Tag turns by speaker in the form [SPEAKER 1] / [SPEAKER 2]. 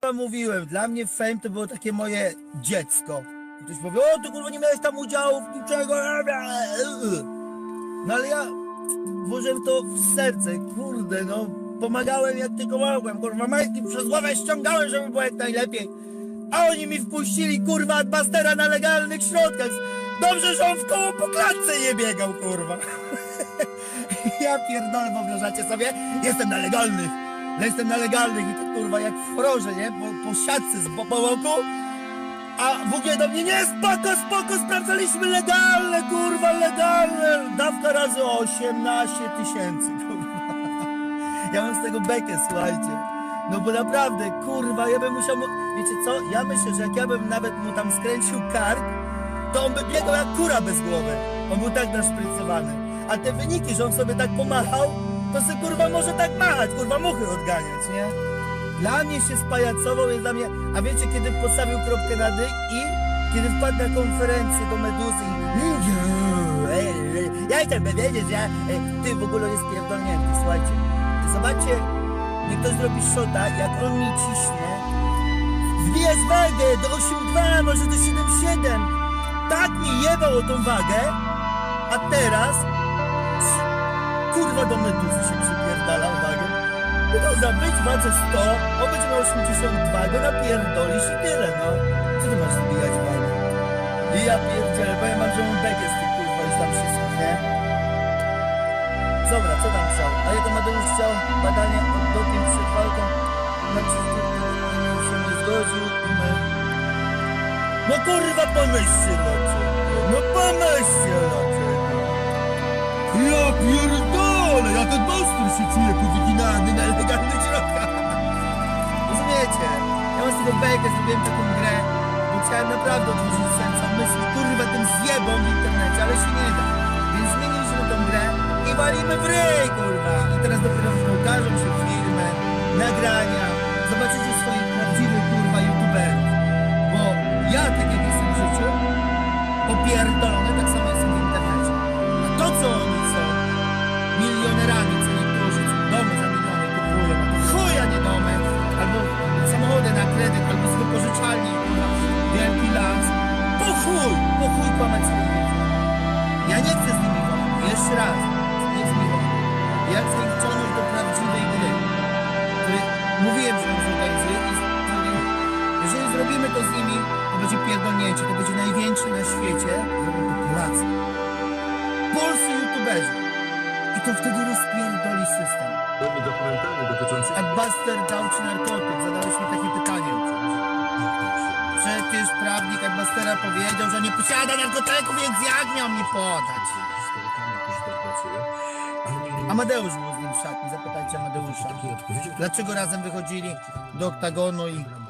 [SPEAKER 1] mówiłem, dla mnie fame to było takie moje dziecko. Ktoś powie, o ty kurwa nie miałeś tam udziału w niczego. No ale ja włożyłem to w serce, kurde no. Pomagałem jak tylko mogłem, kurwa majtki przez głowę ściągałem, żeby było jak najlepiej. A oni mi wpuścili kurwa Adbustera na legalnych środkach. Dobrze, że on w koło po klatce nie biegał, kurwa. Ja pierdolę, wyobrażacie sobie? Jestem na legalnych. Jestem na legalnych i tak kurwa jak w horrorze, nie? Po siatce z boku. A WG do mnie, nie, spoko, sprawdzaliśmy legalne, kurwa, legalne. Dawka razy 18 000, kurwa. Ja mam z tego bekę, słuchajcie. No bo naprawdę, kurwa, ja bym musiał... Wiecie co? Ja myślę, że jak ja bym nawet mu tam skręcił kark, to on by biegał jak kura bez głowy. On był tak naszprycowany. A te wyniki, że on sobie tak pomachał, to sobie kurwa może tak machać, kurwa muchy odganiać, nie? Dla mnie się spajacował, jest dla mnie... A wiecie, kiedy postawił kropkę na dy i kiedy wpadł na konferencję do Meduzy i... Ja chcę wiedzieć, że ty w ogóle jest pierdolnięty, słuchajcie. Zobaczcie, niech ktoś zrobi shota, jak on mi ciśnie. Wbija z wagę do 8,2, może do 7,7. Tak mi jebał o tą wagę, a teraz kurwa do Meduzy się przypierdala uwagę. No za być w wadze 100, on będzie miał 82, go napierdolisz i tyle, no. Co ty masz zbijać wagę? I ja pierdzielę, powiem wam, że mam bekę z tych kurwa już tam wszystkich, nie? Dobra, co tam chciał? A jak Amadeusz chciał badanie od doping przed walką, znaczy się nie zgodził i my... No kurwa pomyślcie, no pomyślcie, ja pierdolę, jak Adbuster się czuje powyginany na legalnych środkach. Rozumiecie? Ja mam z tego bekę, zrobiłem taką grę, bo chciałem naprawdę otworzyć serca myśli, kurwa tym zjebą w internecie, ale się nie da. Więc zmieniliśmy tą grę i walimy w ryj, kurwa. I teraz dopiero ukażą się filmy, nagrania, zobaczycie swoich prawdziwych, kurwa, youtuberów. Bo ja, tak jak jestem w życiu, popierdolony, tak samo jestem w internecie. A to, co oni są milionerami, co niektórzy, co domy za miliony kupują, to chuja nie domy, albo samochody na kredyt, albo z wypożyczalni, kurwa, wielki las. Po chuj kłamać swoich ludzi. Ja nie chcę z nimi wojny, jeszcze raz, nie chcę z nimi wojny. Ja chcę ich wciągnąć do prawdziwej gry, której mówiłem, że ją zorganizuję i jeżeli zrobimy to z nimi, to będzie pierdolnięcie, to będzie największy na świecie, zrobią to Polacy. Polscy youtuberzy. I to wtedy rozpierdoli system.
[SPEAKER 2] Dokumentami dotyczącymi...
[SPEAKER 1] Adbuster dał ci narkotyk, zadałeś mi takie pytanie. Przecież prawnik Adbustera powiedział, że nie posiada narkotyku, więc jak miał mi podać? Amadeusz był z nim w szatni, zapytajcie Amadeusza. Dlaczego razem wychodzili do oktagonu i